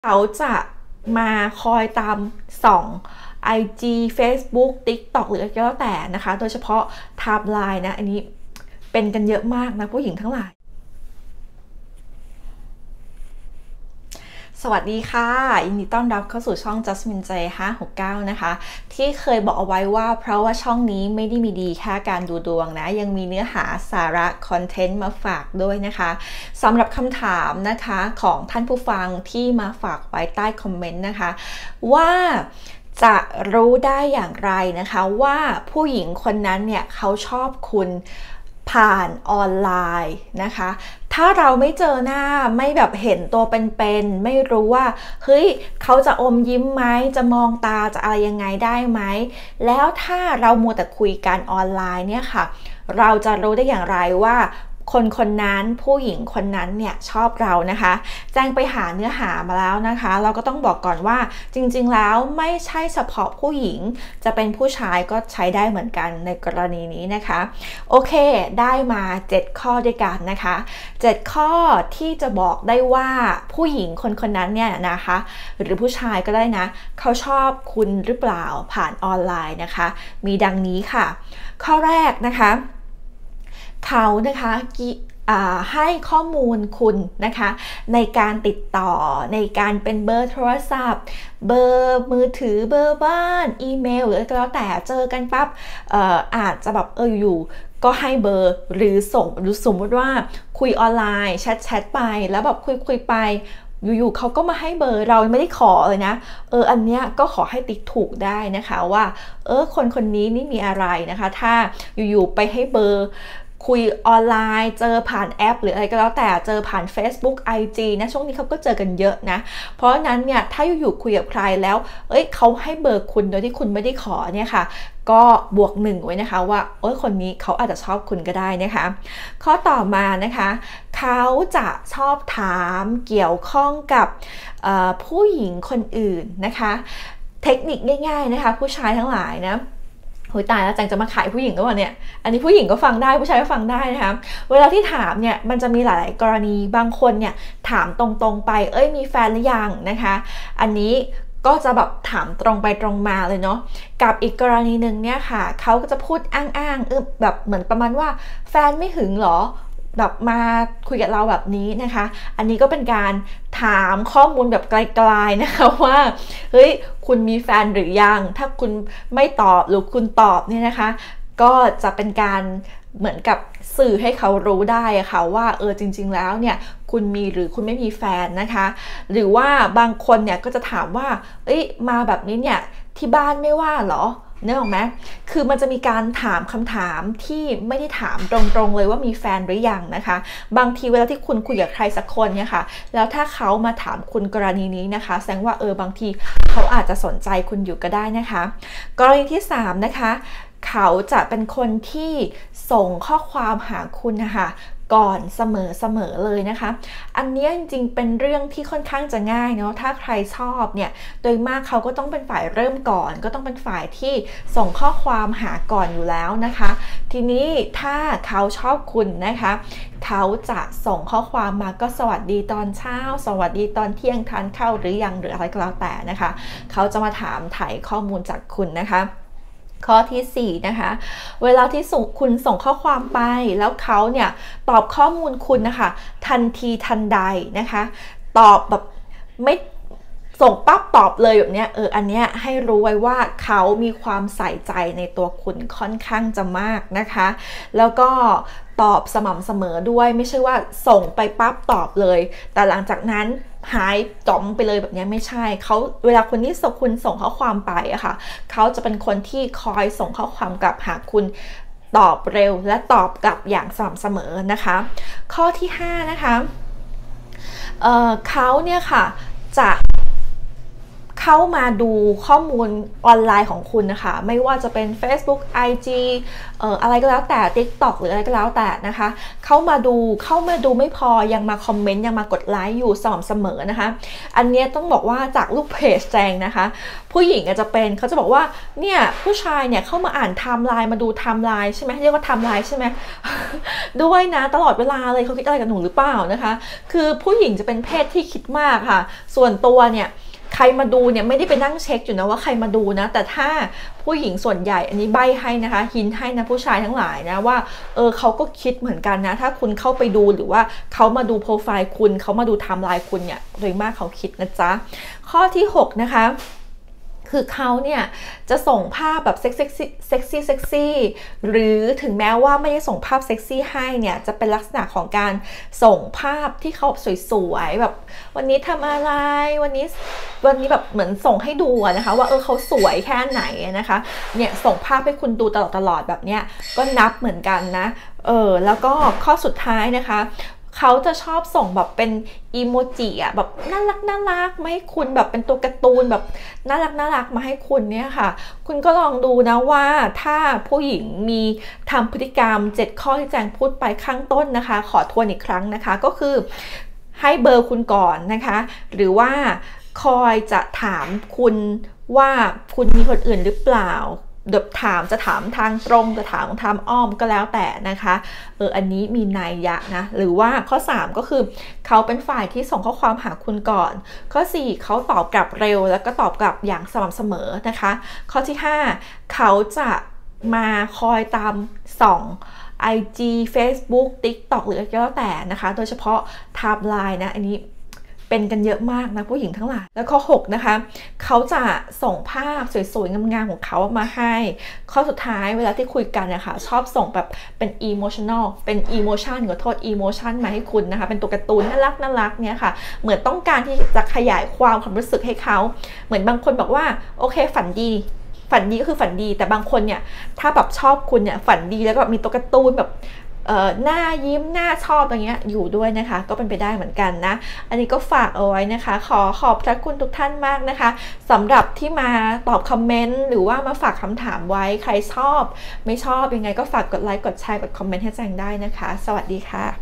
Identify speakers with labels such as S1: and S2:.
S1: เขาจะมาคอยตามส่อง IG Facebook TikTok หรืออะไรก็แล้วแต่นะคะโดยเฉพาะไทม์ไลน์นะอันนี้เป็นกันเยอะมากนะผู้หญิงทั้งหลายสวัสดีค่ะยินดีต้อนรับเข้าสู่ช่อง Jasmine J 569นะคะที่เคยบอกเอาไว้ว่าเพราะว่าช่องนี้ไม่ได้มีดีแค่การดูดวงนะยังมีเนื้อหาสาระคอนเทนต์มาฝากด้วยนะคะสำหรับคำถามนะคะของท่านผู้ฟังที่มาฝากไว้ใต้คอมเมนต์นะคะว่าจะรู้ได้อย่างไรนะคะว่าผู้หญิงคนนั้นเนี่ยเขาชอบคุณผ่านออนไลน์นะคะถ้าเราไม่เจอหน้าไม่แบบเห็นตัวเป็นๆไม่รู้ว่าเฮ้ยเขาจะอมยิ้มไหมจะมองตาจะอะไรยังไงได้ไหมแล้วถ้าเรามัวแต่คุยกันออนไลน์เนี่ยค่ะเราจะรู้ได้อย่างไรว่าคนคนนั้นผู้หญิงคนนั้นเนี่ยชอบเรานะคะแจ้งไปหาเนื้อหามาแล้วนะคะเราก็ต้องบอกก่อนว่าจริงๆแล้วไม่ใช่เฉพาะผู้หญิงจะเป็นผู้ชายก็ใช้ได้เหมือนกันในกรณีนี้นะคะโอเคได้มา7ข้อด้วยกันนะคะ7ข้อที่จะบอกได้ว่าผู้หญิงคนคนนั้นเนี่ยนะคะหรือผู้ชายก็ได้นะเขาชอบคุณหรือเปล่าผ่านออนไลน์นะคะมีดังนี้ค่ะข้อแรกนะคะเขานะคะให้ข้อมูลคุณนะคะในการติดต่อในการเป็นเบอร์โทรศัพท์เบอร์มือถือเบอร์บ้านอีเมลหรืออะไรก็แล้วแต่เจอกันปั๊บอาจจะแบบอยู่ก็ให้เบอร์หรือส่งหรือสมมติว่าคุยออนไลน์แชทไปแล้วแบบคุยไปอยู่ๆเขาก็มาให้เบอร์เราไม่ได้ขอเลยนะอันเนี้ยก็ขอให้ติ๊กถูกได้นะคะว่าคนนี้นี่มีอะไรนะคะถ้าอยู่ๆไปให้เบอร์คุยออนไลน์เจอผ่านแอปหรืออะไรก็แล้วแต่เจอผ่าน Facebook IG นะช่วงนี้เขาก็เจอกันเยอะนะเพราะฉะนั้นเนี่ยถ้าอยู่ๆคุยกับใครแล้วเขาให้เบอร์คุณโดยที่คุณไม่ได้ขอเนี่ยค่ะก็บวก1ไว้นะคะว่าคนนี้เขาอาจจะชอบคุณก็ได้นะคะข้อต่อมานะคะเขาจะชอบถามเกี่ยวข้องกับผู้หญิงคนอื่นนะคะเทคนิคง่ายๆนะคะผู้ชายทั้งหลายนะโหยตายแล้วจังจะมาขายผู้หญิงก็ว่าเนี่ยอันนี้ผู้หญิงก็ฟังได้ผู้ชายก็ฟังได้นะคะเวลาที่ถามเนี่ยมันจะมีหลายกรณีบางคนเนี่ยถามตรงๆไปมีแฟนหรือยังนะคะอันนี้ก็จะแบบถามตรงไปตรงมาเลยเนาะกับอีกกรณีหนึ่งเนี่ยค่ะเขาก็จะพูดอ้างๆแบบเหมือนประมาณว่าแฟนไม่หึงหรอแบบมาคุยกับเราแบบนี้นะคะอันนี้ก็เป็นการถามข้อมูลแบบไกลๆนะคะว่าเฮ้ยคุณมีแฟนหรือยังถ้าคุณไม่ตอบหรือคุณตอบเนี่ยนะคะก็จะเป็นการเหมือนกับสื่อให้เขารู้ได้ค่ะว่าจริงๆแล้วเนี่ยคุณมีหรือคุณไม่มีแฟนนะคะหรือว่าบางคนเนี่ยก็จะถามว่ามาแบบนี้เนี่ยที่บ้านไม่ว่าหรอนึกออกไหมคือมันจะมีการถามคำถามที่ไม่ได้ถามตรงๆเลยว่ามีแฟนหรือยังนะคะบางทีเวลาที่คุณคุยกับใครสักคนเนี่ยค่ะแล้วถ้าเขามาถามคุณกรณีนี้นะคะแสดงว่าบางทีเขาอาจจะสนใจคุณอยู่ก็ได้นะคะกรณีที่3นะคะเขาจะเป็นคนที่ส่งข้อความหาคุณนะคะก่อนเสมอเลยนะคะอันนี้จริงๆเป็นเรื่องที่ค่อนข้างจะง่ายเนาะถ้าใครชอบเนี่ยโดยมากเขาก็ต้องเป็นฝ่ายเริ่มก่อนก็ต้องเป็นฝ่ายที่ส่งข้อความหาก่อนอยู่แล้วนะคะทีนี้ถ้าเขาชอบคุณนะคะเขาจะส่งข้อความมาก็สวัสดีตอนเช้าสวัสดีตอนเที่ยงทานข้าวหรือยังหรืออะไรก็แล้วแต่นะคะเขาจะมาถามไถ่ข้อมูลจากคุณนะคะข้อที่4นะคะเวลาที่คุณส่งข้อความไปแล้วเขาเนี่ยตอบข้อมูลคุณนะคะทันทีทันใดนะคะตอบแบบไม่ส่งปั๊บตอบเลยแบบเนี้ยอันเนี้ยให้รู้ไว้ว่าเขามีความใส่ใจในตัวคุณค่อนข้างจะมากนะคะแล้วก็ตอบสม่ำเสมอด้วยไม่ใช่ว่าส่งไปปั๊บตอบเลยแต่หลังจากนั้นหายจ่อมไปเลยแบบนี้ไม่ใช่เขาเวลาคนที่คุณส่งข้อความไปอะค่ะเขาจะเป็นคนที่คอยส่งข้อความกลับหาคุณตอบเร็วและตอบกลับอย่างสม่ำเสมอนะคะข้อที่5นะคะเขาเนี่ยค่ะจะเข้ามาดูข้อมูลออนไลน์ของคุณนะคะไม่ว่าจะเป็น Facebook IG อะไรก็แล้วแต่ TikTok หรืออะไรก็แล้วแต่นะคะเข้ามาดูไม่พอยังมาคอมเมนต์ยังมากดไลค์อยู่สม่ำเสมอนะคะอันนี้ต้องบอกว่าจากลูกเพจแจงนะคะผู้หญิงอาจจะเป็นเขาจะบอกว่าเนี่ยผู้ชายเนี่ยเข้ามาอ่านไทม์ไลน์มาดูไทม์ไลน์ใช่ไหมเรียกว่าไทม์ไลน์ใช่ไหม ด้วยนะตลอดเวลาเลยเขาคิดอะไรกับหนูหรือเปล่านะคะคือผู้หญิงจะเป็นเพศที่คิดมากค่ะส่วนตัวเนี่ยใครมาดูเนี่ยไม่ได้ไปนั่งเช็คอยู่นะว่าใครมาดูนะแต่ถ้าผู้หญิงส่วนใหญ่อันนี้ใบ้ให้นะคะหินให้นะผู้ชายทั้งหลายนะว่าเขาก็คิดเหมือนกันนะถ้าคุณเข้าไปดูหรือว่าเขามาดูโปรไฟล์คุณเขามาดูไทม์ไลน์คุณเนี่ยโดยมากเขาคิดนะจ๊ะข้อที่6นะคะคือเขาเนี่ยจะส่งภาพแบบเซ็กซี่หรือถึงแม้ว่าไม่ได้ส่งภาพเซ็กซี่ให้เนี่ยจะเป็นลักษณะของการส่งภาพที่เขาสวยๆแบบวันนี้ทำอะไรวันนี้แบบเหมือนส่งให้ดูนะคะว่าเขาสวยแค่ไหนนะคะเนี่ยส่งภาพให้คุณดูตลอดแบบเนี้ยก็นับเหมือนกันนะแล้วก็ข้อสุดท้ายนะคะเขาจะชอบส่งแบบเป็นอีโมจิอะแบบน่ารักมาให้คุณแบบเป็นตัวการ์ตูนแบบน่ารักมาให้คุณเนี่ยค่ะคุณก็ลองดูนะว่าถ้าผู้หญิงมีทำพฤติกรรม7ข้อที่แจงพูดไปข้างต้นนะคะขอทวนอีกครั้งนะคะก็คือให้เบอร์คุณก่อนนะคะหรือว่าคอยจะถามคุณว่าคุณมีคนอื่นหรือเปล่าเดี๋ยวจะถามทางตรงจะถามทางอ้อมก็แล้วแต่นะคะอันนี้มีนัยยะนะหรือว่าข้อ3ก็คือเขาเป็นฝ่ายที่ส่งข้อความหาคุณก่อนข้อ4เขาตอบกลับเร็วแล้วก็ตอบกลับอย่างสม่ำเสมอนะคะข้อที่5เขาจะมาคอยตามส่อง IG Facebook TikTok หรืออะไรก็แล้วแต่นะคะโดยเฉพาะไทม์ไลน์นะอันนี้เป็นกันเยอะมากนะผู้หญิงทั้งหลายแล้วข้อ6นะคะเขาจะส่งภาพสวยๆงามๆของเขามาให้ข้อสุดท้ายเวลาที่คุยกันนะคะชอบส่งแบบเป็น emotional เป็น emotion ขอโทษ emotion มาให้คุณนะคะเป็นตัวการ์ตูนน่ารักเนี่ยค่ะเหมือนต้องการที่จะขยายความรู้สึกให้เขาเหมือนบางคนบอกว่าโอเคฝันดีก็คือฝันดีแต่บางคนเนี่ยถ้าแบบชอบคุณเนี่ยฝันดีแล้วก็มีตัวการ์ตูนแบบหน้ายิ้มหน้าชอบอย่างเงี้ยอยู่ด้วยนะคะก็เป็นไปได้เหมือนกันนะอันนี้ก็ฝากเอาไว้นะคะขอบพระคุณทุกท่านมากนะคะสำหรับที่มาตอบคอมเมนต์หรือว่ามาฝากคำถามไว้ใครชอบไม่ชอบยังไงก็ฝากกดไลค์กดแชร์กดคอมเมนต์ให้แจงได้นะคะสวัสดีค่ะ